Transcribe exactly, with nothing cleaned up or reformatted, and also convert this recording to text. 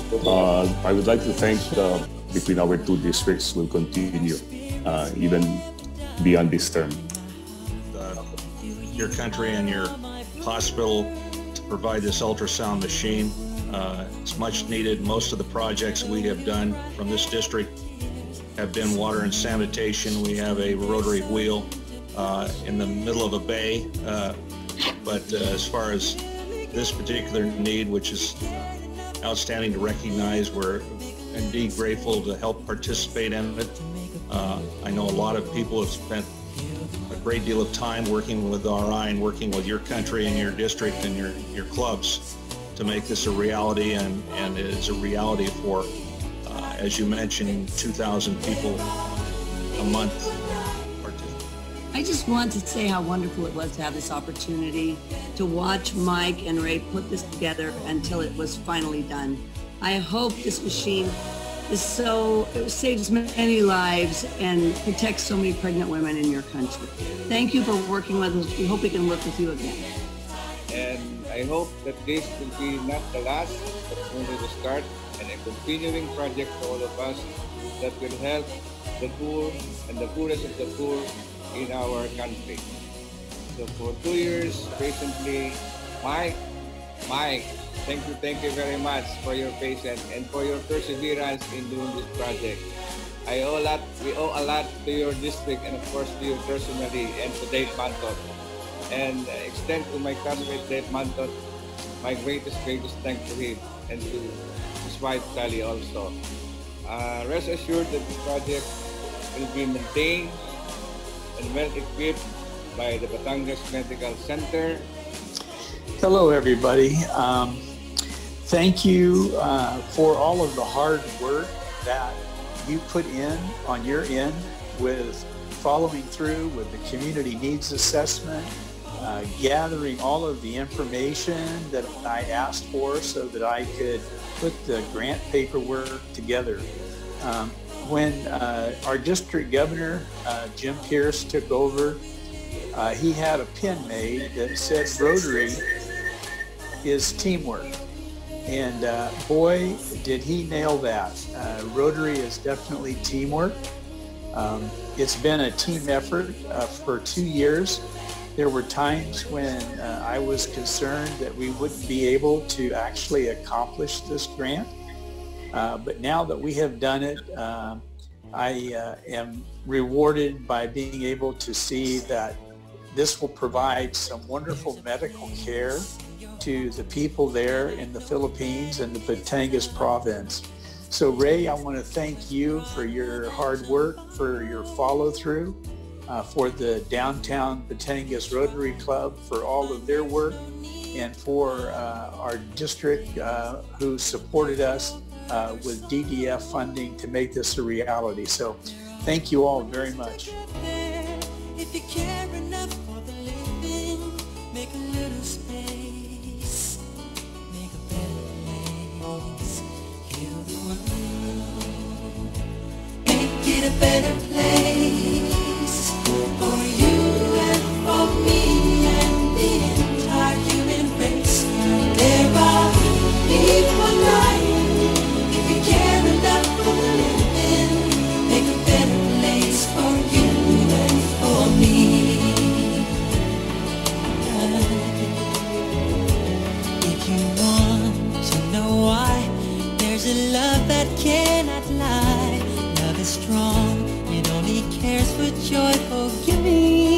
Uh, I would like to thank uh, between our two districts will continue uh, even beyond this term. Uh, your country and your hospital to provide this ultrasound machine. Uh, it's much needed. Most of the projects we have done from this district have been water and sanitation. We have a rotary wheel uh, in the middle of a bay, uh, but uh, as far as this particular need, which is outstanding to recognize, we're indeed grateful to help participate in it. Uh, I know a lot of people have spent a great deal of time working with R I and working with your country and your district and your, your clubs to make this a reality, and, and it is a reality for, uh, as you mentioned, two thousand people a month. I just want to say how wonderful it was to have this opportunity to watch Mike and Ray put this together until it was finally done. I hope this machine is so, it saves many lives and protects so many pregnant women in your country. Thank you for working with us. We hope we can work with you again. And I hope that this will be not the last, but only the start, and a continuing project for all of us that will help the poor and the poorest of the poor in our country. So for two years patiently, Mike, Mike, thank you, thank you very much for your patience and for your perseverance in doing this project. I owe a lot, we owe a lot to your district and of course to you personally and to Dave Mantot. And extend to my classmate Dave Mantot my greatest, greatest thanks to him and to his wife Kali also. Uh, rest assured that this project will be maintained and well equipped by the Batangas Medical Center. Hello, everybody. Um, thank you uh, for all of the hard work that you put in on your end with following through with the community needs assessment, uh, gathering all of the information that I asked for so that I could put the grant paperwork together. Um, when uh, our district governor, uh, Jim Pierce, took over, uh, he had a pin made that said Rotary is teamwork. And uh, boy, did he nail that. Uh, Rotary is definitely teamwork. Um, it's been a team effort uh, for two years. There were times when uh, I was concerned that we wouldn't be able to actually accomplish this grant. Uh, but now that we have done it, uh, I uh, am rewarded by being able to see that this will provide some wonderful medical care to the people there in the Philippines and the Batangas province. So Ray, I want to thank you for your hard work, for your follow through, uh, for the Downtown Batangas Rotary Club for all of their work, and for uh, our district uh, who supported us uh, with D D F funding to make this a reality. So thank you all very much. If you care enough for the living, make a little space, make a better place, heal the world, make it a better place for you and for me and the entire human race. There are people dying. If you care enough for the living, make a better place for you and for me. If you want to know why, there's a love that cannot lie. Love is strong, it only cares for joyful giving.